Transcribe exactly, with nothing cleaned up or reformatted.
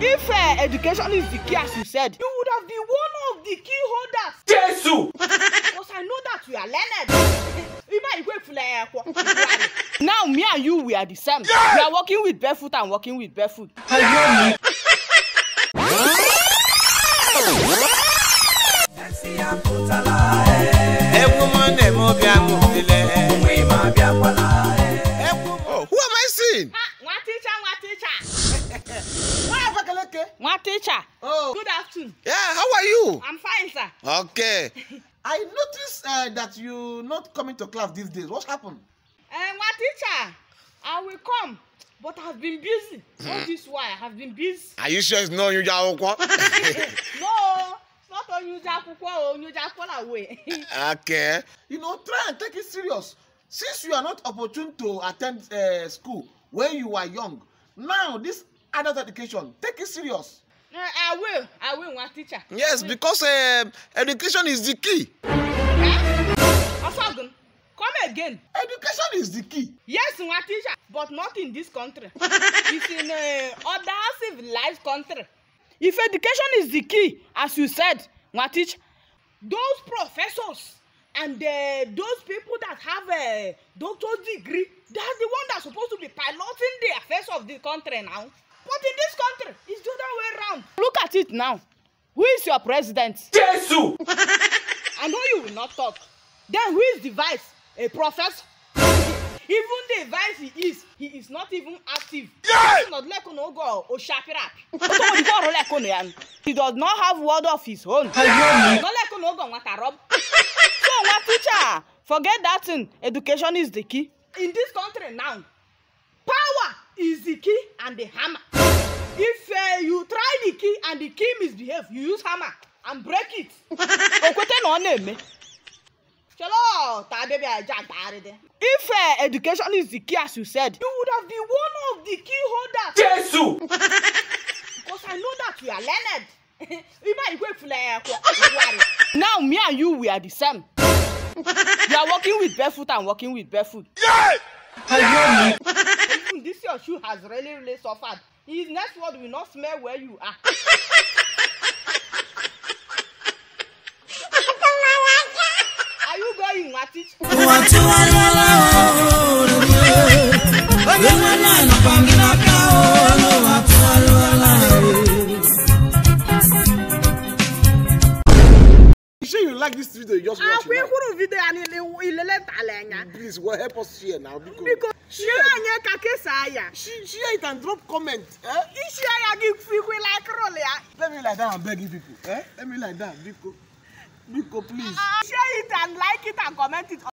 If uh, education is the key, as you said, you would have been one of the key holders. Jesus! Because I know that we are learned. Now, me and you, we are the same. Yeah! We are working with barefoot and working with barefoot. Oh, who am I seeing? One teacher, one teacher. What? One teacher. Oh. Good afternoon. Yeah, how are you? I'm fine, sir. Okay. I noticed uh, that you not coming to class these days. What happened? Uh, one teacher, I will come, but I've been busy. Hmm. All this while, I have been busy. Are you sure it's not you, Jawokwa? No, it's not on you, Jawokwa, you Jawokwa away. Okay. You know, try and take it serious. Since you are not opportune to attend uh, school when you are young, now this adult education, take it serious. Uh, I will. I will, one teacher. Yes, because uh, education is the key. Huh? Osagun, come again. Education is the key. Yes, one teacher, but not in this country. It's in uh, other civilized country. If education is the key, as you said, one teacher, those professors and uh, those people that have a doctor's degree, that's the one that's supposed to be piloting the affairs of the country now. But in this country, it's the other way around. Look at it now. Who is your president? Jesus! I know you will not talk. Then who is the vice? A professor? Even the vice he is, he is not even active. Yeah! He does not have word of his own. So, what teacher? Forget that thing. Education is the key. In this country now, power is the key and the hammer. If uh, you try the key and the key misbehave, you use hammer and break it. If uh, education is the key, as you said, you would have been one of the key holders. Jesus! Because I know that we are learned. Now, me and you, we are the same. You are working with barefoot and working with barefoot. Yeah! Even this your shoe has really, really suffered. His next word will not smell where you are. Are you going, Matich? You sure you like this video? You just watch it now. Video Please, well, help us share now. Because, because share, share, share it and drop comment. Eh? Let me lie down and beg you people. Eh? Let me lie down. Biko, Biko, please. Share it and like it and comment it.